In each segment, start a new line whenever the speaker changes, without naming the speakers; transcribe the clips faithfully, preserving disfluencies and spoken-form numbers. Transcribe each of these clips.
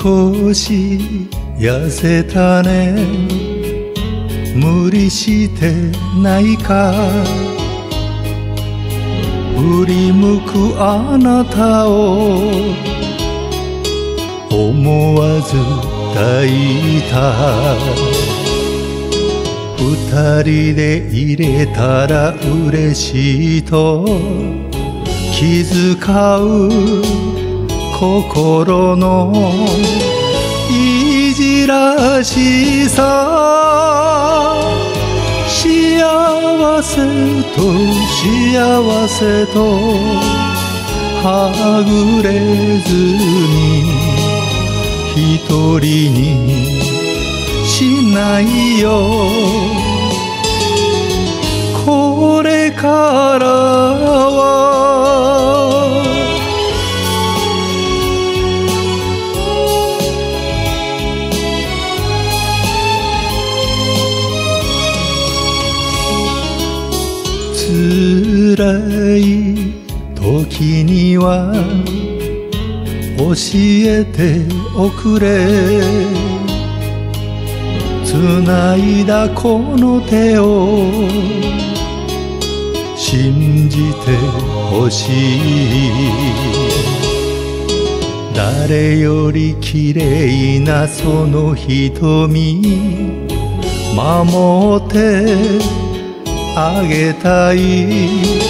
少し痩せたね無理してないか振り向くあなたを思わず抱いた二人で入れたら嬉しいと気遣う心のいじらしさ幸せと幸せとはぐれずに一人にしないよこれからは辛い時には教えておくれつないだこの手を信じてほしい誰より綺麗なその瞳守ってあげたい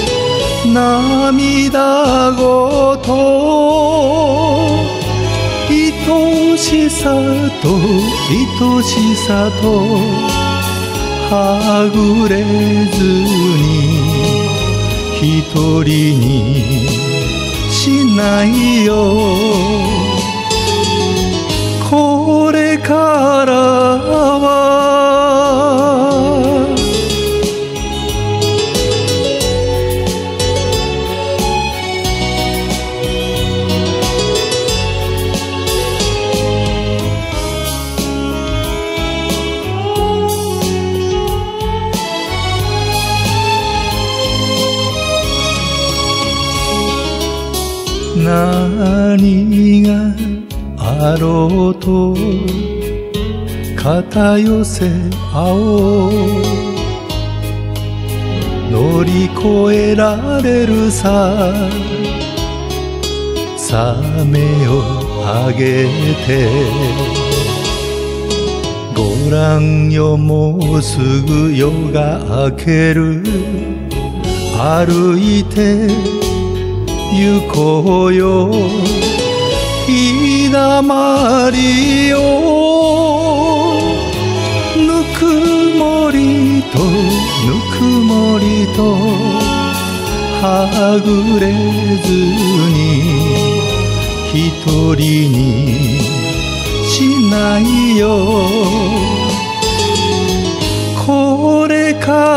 涙ごと愛しさと愛しさとはぐれずに一人にしないよこれからは何があろうと肩寄せ合おう乗り越えられるさサメをあげてごらんよもうすぐ夜が明ける歩いて行こうよ日だまりをぬくもりとぬくもりとはぐれずに一人にしないよこれから